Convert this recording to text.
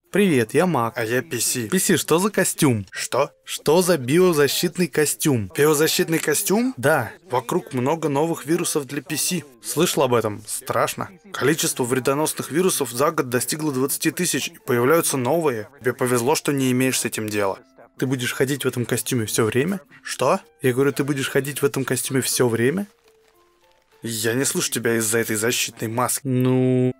Привет, я Мак. А я PC. PC, что за костюм? Что? Что за биозащитный костюм? Биозащитный костюм? Да. Вокруг много новых вирусов для PC. Слышал об этом? Страшно. Количество вредоносных вирусов за год достигло 20 тысяч, и появляются новые. Тебе повезло, что не имеешь с этим дела. Ты будешь ходить в этом костюме все время? Что? Я говорю, ты будешь ходить в этом костюме все время? Я не слышу тебя из-за этой защитной маски. Ну...